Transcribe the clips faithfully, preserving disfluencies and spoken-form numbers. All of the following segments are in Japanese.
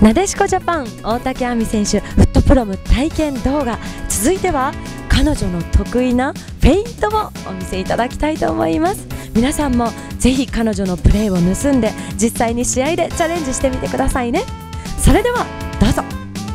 なでしこジャパン大竹亜美選手フットプロム体験動画、続いては彼女の得意なフェイントをお見せいただきたいと思います。皆さんもぜひ彼女のプレーを盗んで実際に試合でチャレンジしてみてくださいね。それではどうぞ。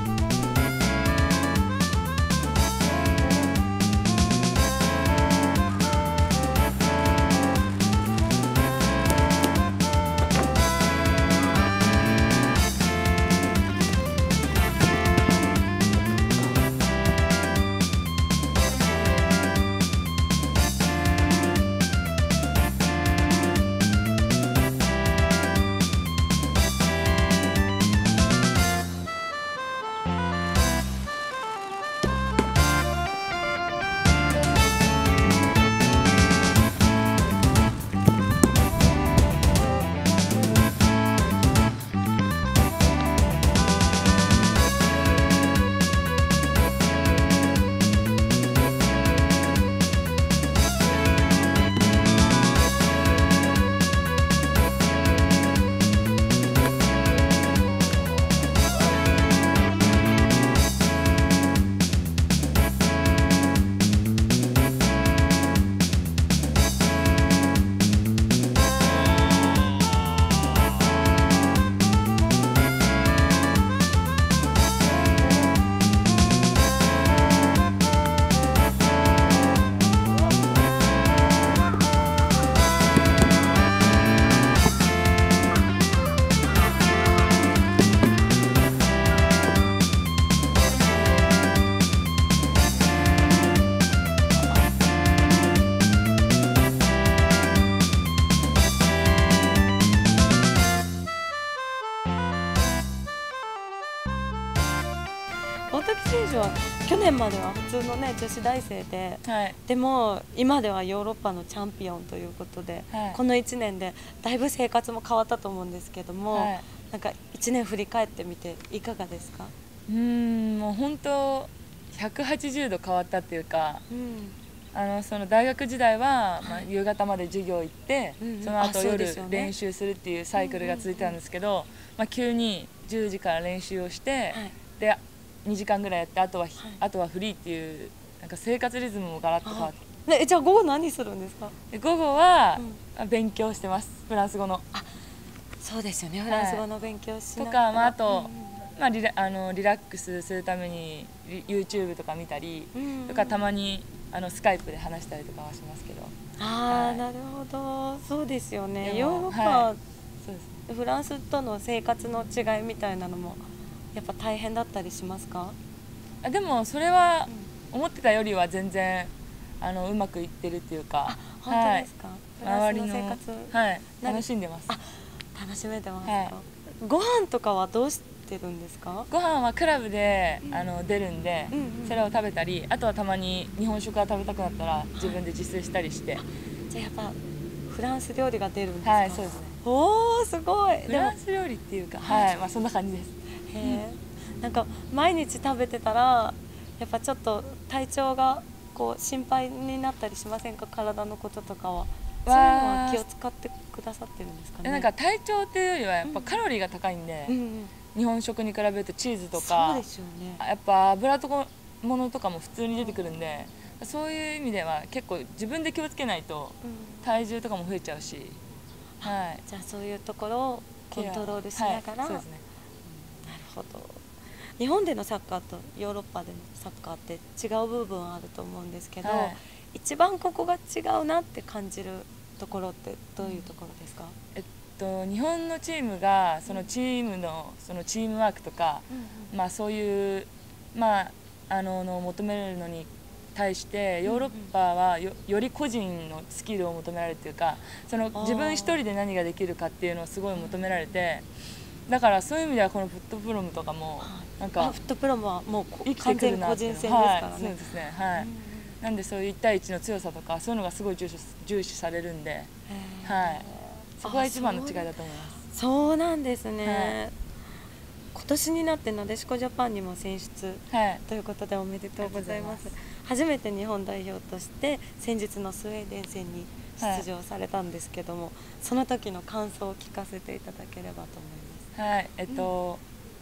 大竹選手は去年までは普通の、ね、女子大生で、 はい、 でも今ではヨーロッパのチャンピオンということで、はい、このいちねんでだいぶ生活も変わったと思うんですけども、はい、なんかいちねん振り返ってみていかがですか？ うーんもう本当ひゃくはちじゅうど変わったっていうか、うん、あのその大学時代は、まあ、夕方まで授業行って、うんうん、その後夜練習するっていうサイクルが続いてたんですけど、まあ、急にじゅうじから練習をして、はい、でにじかんぐらいやってあとは、はい、あとはフリーっていうなんか生活リズムもガラッと変わって、 ね、じゃあ午後何するんですか？ 午後は、うん、勉強してます。フランス語の。 あ、そうですよね、フランス語の勉強しながら、 とか、まあ、あと、うんまあ、リラあのリラックスするために YouTube とか見たり、うん、とかたまにあのスカイプで話したりとかはしますけど。 ああ、はい、なるほど、そうですよね。ヨーロッパ、はい、そうですね、フランスとの生活の違いみたいなのもやっぱ大変だったりしますか？ あ、でもそれは思ってたよりは全然あのうまくいってるっていうか。 あ、本当ですか？はい、周りの生活、 はい、楽しんでます。 あ、楽しめてますか？はい、ご飯とかはどうしてるんですか？ ご飯はクラブで、うん、あの出るんで、うんうん、それを食べたり、あとはたまに日本食が食べたくなったら自分で自炊したりして。はい、 じゃあやっぱフランス料理が出るんですか？ はい、そうですね。 おー、すごい。 フランス料理っていうか、はい、まあそんな感じです。 へえ。なんか毎日食べてたらやっぱちょっと体調がこう心配になったりしませんか？体のこととかは。そういうのは気を使ってくださってるんですかね？ なんか体調っていうよりはやっぱカロリーが高いんで、うんうんうん、日本食に比べるとチーズとか、 そうですよね、 やっぱ油とかものとかも普通に出てくるんで、うん、そういう意味では結構自分で気をつけないと体重とかも増えちゃうし、うん、はい、 じゃあそういうところをコントロールしながら、はい、そうですね、なるほど。日本でのサッカーとヨーロッパでのサッカーって違う部分あると思うんですけど、はい、一番ここが違うなって感じるところってどういうところですか？ えっと、日本のチームがそのチームのそのチームワークとか、うんうん、まあそういう、まあ、あのの求めるのに対してヨーロッパは よ, より個人のスキルを求められるというか、その自分一人で何ができるかっていうのをすごい求められて、だからそういう意味ではこのフットプロムとかもなんかフットプロムはもう完全に個人戦ですからね。 はい、そうですね、はい、うん、なんでそういういち対いちの強さとかそういうのがすごい重視、重視されるんで、はい、そこが一番の違いだと思います。 そうなんですね、はい、今年になってなでしこジャパンにも選出、はい、ということでおめでとうございます。初めて日本代表として先日のスウェーデン戦に出場されたんですけども、はい、その時の感想を聞かせていただければと思います。 はい、えっと、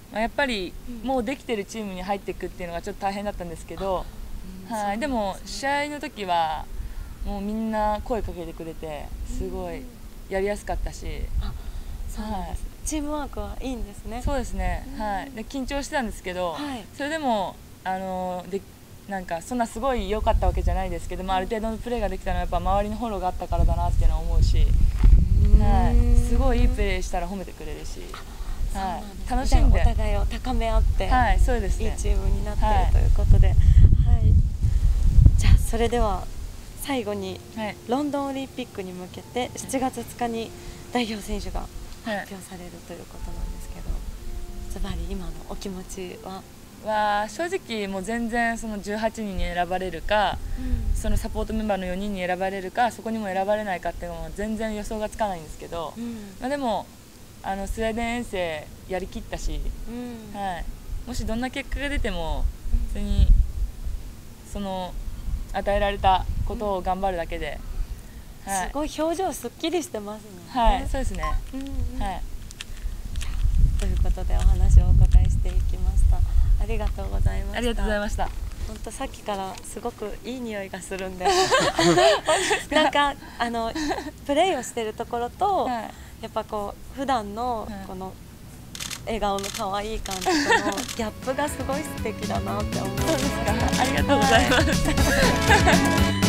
まあ、やっぱりもうできてるチームに入っていくっていうのがちょっと大変だったんですけど、はい、でも試合の時はもうみんな声かけてくれてすごいやりやすかったし、 あ、そうなんです、はい、チームワークはいいんですね。 そうですね、はい、で緊張してたんですけど、はい、それでもあのでなんかそんなすごい良かったわけじゃないですけど、まあ、ある程度のプレーができたのはやっぱ周りのフォローがあったからだなっていうのは思うし、はい、すごいいいプレーしたら褒めてくれるし、はい、楽しんでお互いを高め合って、 はい、そうですね、 いいチームになっているということで、はい、じゃあそれでは最後に、はい、ロンドンオリンピックに向けてしちがつふつかに代表選手が発表されるということなんですけど、ズバリ今のお気持ちは？ は正直もう全然そのじゅうはちにんに選ばれるか、うん、そのサポートメンバーのよにんに選ばれるか、そこにも選ばれないかっていうのも全然予想がつかないんですけど、うん、まあでもあのスウェーデン遠征やりきったし、うん、はい、もしどんな結果が出ても普通にその与えられたことを頑張るだけで、 うん、はい、すごい表情すっきりしてますね。 はい、そうですね、うんうん、はい、 ということでお話をお伺いしていきました。ありがとうございました。 ありがとうございました。 本当さっきからすごくいい匂いがするんでなんかあのプレーをしてるところと、はい、やっぱこう普段のこの笑顔の可愛い感じとのギャップがすごい素敵だなって思いました。 ありがとうございます。